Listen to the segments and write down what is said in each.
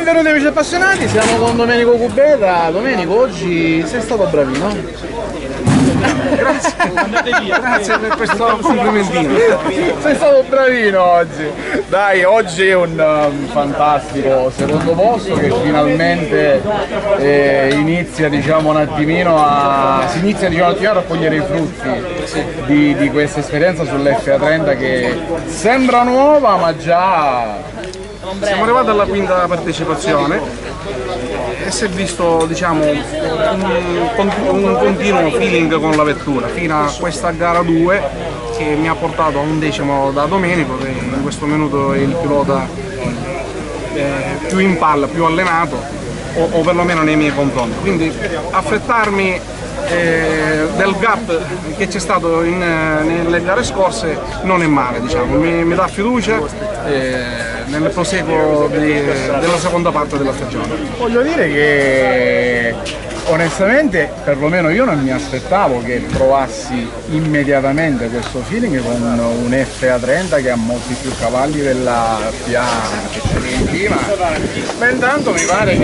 benvenuti amici appassionati, siamo con Domenico Cubeta. Domenico, oggi sei stato bravino. Grazie, grazie per questo complimentino. Sei stato bravino oggi. Dai, oggi è un fantastico secondo posto che finalmente inizia, diciamo, un attimino a raccogliere i frutti di questa esperienza sull'FA30 che sembra nuova ma già... Siamo arrivati alla quinta partecipazione e si è visto, diciamo, un continuo feeling con la vettura fino a questa gara 2 che mi ha portato a un decimo da Domenico, che in questo minuto è il pilota più in palla, più allenato o perlomeno nei miei confronti. Quindi affrettarmi del gap che c'è stato nelle gare scorse non è male, diciamo, mi dà fiducia nel proseguo della seconda parte della stagione. Voglio dire che onestamente perlomeno io non mi aspettavo che provassi immediatamente questo feeling con un FA30 che ha molti più cavalli della FIA che c'è in prima, ma intanto mi pare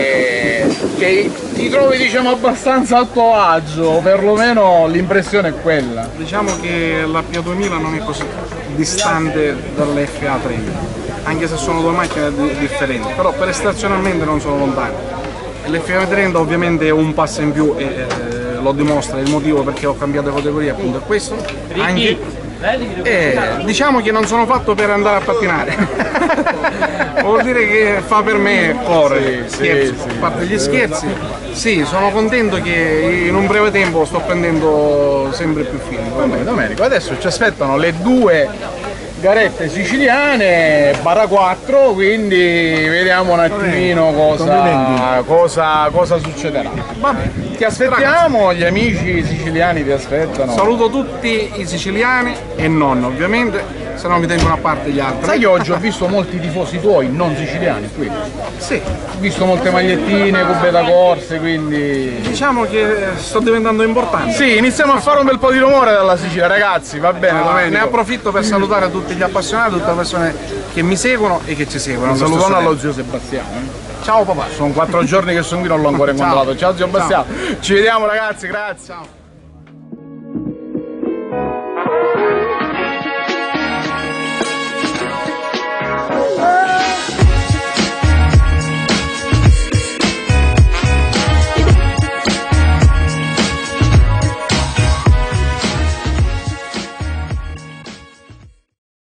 che ti trovi, diciamo, abbastanza a tuo agio, perlomeno l'impressione è quella. Diciamo che la Pia 2000 non è così distante dall'FA30, anche se sono due macchine differenti, però prestazionalmente non sono lontane. L'FA30 ovviamente è un passo in più e lo dimostra, il motivo perché ho cambiato categoria appunto è questo, anche diciamo che non sono fatto per andare a pattinare. Vuol dire che fa per me correre, a parte gli scherzi. Sì, sono contento che in un breve tempo sto prendendo sempre più feeling. Domenico, adesso ci aspettano le due garette siciliane /4, quindi vediamo un attimino cosa succederà. Vabbè, ti aspettiamo, ragazzi. Gli amici siciliani ti aspettano. Saluto tutti i siciliani e non, ovviamente, se no mi tengono a parte gli altri. Sai che oggi ho visto molti tifosi tuoi non siciliani qui? Sì. Ho visto molte magliettine, Cubeta Corse, quindi... Diciamo che sto diventando importante. Sì, iniziamo a fare un bel po' di rumore dalla Sicilia, ragazzi, va bene, Domenico. Ne approfitto per salutare tutti gli appassionati, tutte le persone che mi seguono e che ci seguono. Un salutone allo zio Sebastiano. Ciao papà. Sono 4 giorni che sono qui, non l'ho ancora incontrato. Ciao zio Sebastiano. Ci vediamo ragazzi, grazie. Ciao.